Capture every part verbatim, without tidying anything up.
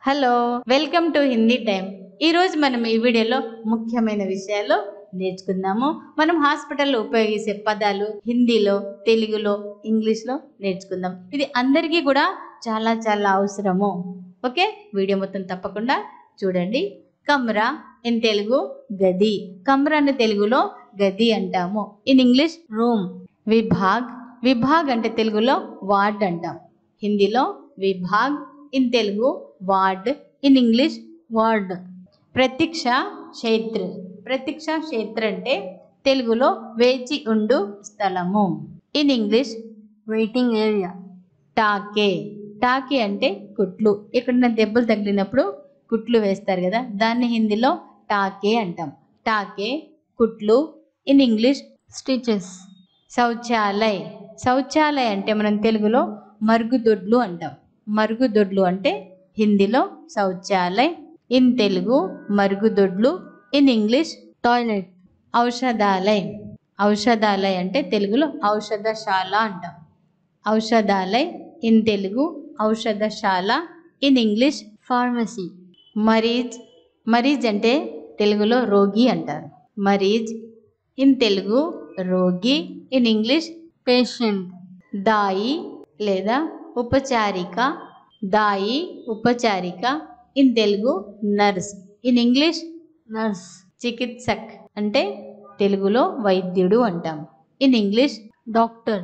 Hello welcome to Hindi time. ఈ రోజు మనం ఈ వీడియోలో ముఖ్యమైన విషయాలు నేర్చుకుందాము। మనం హాస్పిటల్లో ఉపయోగించే పదాలు హిందీలో, తెలుగులో, ఇంగ్లీష్లో నేర్చుకుందాం। ఇది అందరికీ కూడా చాలా చాలా అవసరము। ఓకే, వీడియో మొత్తం తప్పకుండా చూడండి। కమ్రా ఇన్ తెలుగు గది, కమ్రా అని తెలుగులో గది అంటాము। In English room. విభాగ్, విభాగ్ అంటే తెలుగులో వార్డ్ అంటాం, హిందీలో విభాగ్, in Telugu ward, in English ward. ప్రతీక్ష క్షేత్ర, ప్రతీక్ష క్షేత్ర అంటే తెలుగులో వేచి ఉండు స్థలము, ఇన్ ఇంగ్లీష్ వెయిటింగ్ ఏరియా। టాకే, టాకే అంటే కుట్లు, ఎక్కడైనా దెబ్బలు తగిలినప్పుడు కుట్లు వేస్తారు కదా, దాన్ని హిందీలో టాకే అంటాం। టాకే కుట్లు, ఇన్ ఇంగ్లీష్ స్టిచెస్। శౌచాలయ్, శౌచాలయ్ అంటే మనం తెలుగులో మరుగుదొడ్లు అంటాం, మరుగుదొడ్లు అంటే హిందీలో శౌచాలయ్, ఇన్ తెలుగు మరుగుదొడ్లు, ఇన్ ఇంగ్లీష్ టాయిలెట్। ఔషధాలయ్, ఔషధాలయ్ అంటే తెలుగులో ఔషధశాల అంటాం, ఔషధాలయ్, ఇన్ తెలుగు ఔషధశాల, ఇన్ ఇంగ్లీష్ ఫార్మసీ। మరీజ్, మరీజ్ అంటే తెలుగులో రోగి అంటారు, మరీజ్, ఇన్ తెలుగు రోగి, ఇన్ ఇంగ్లీష్ పేషెంట్। దాయి లేదా ఉపచారిక, దాయి ఉపచారిక, in Telugu nurse, in English nurse. చికిత్సక్ అంటే తెలుగులో వైద్యుడు అంటాం, ఇన్ ఇంగ్లీష్ డాక్టర్।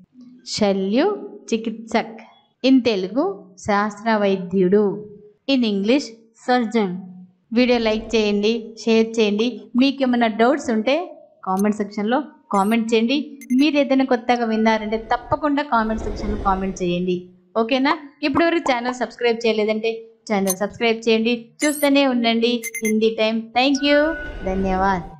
శల్యు చికిత్సక్, ఇన్ తెలుగు శాస్త్ర వైద్యుడు, in English surgeon. Video like చేయండి, షేర్ చేయండి। మీకు ఏమైనా డౌట్స్ ఉంటే కామెంట్ సెక్షన్లో కామెంట్ చేయండి। మీరు ఏదైనా కొత్తగా విన్నారంటే తప్పకుండా కామెంట్ సెక్షన్లో కామెంట్ చేయండి, ఓకేనా? ఇప్పటివరకు ఛానల్ సబ్స్క్రైబ్ చేయలేదంటే ఛానల్ సబ్స్క్రైబ్ చేయండి, చూస్తూనే ఉండండి హిందీ టైం। Thank you, ధన్యవాద్।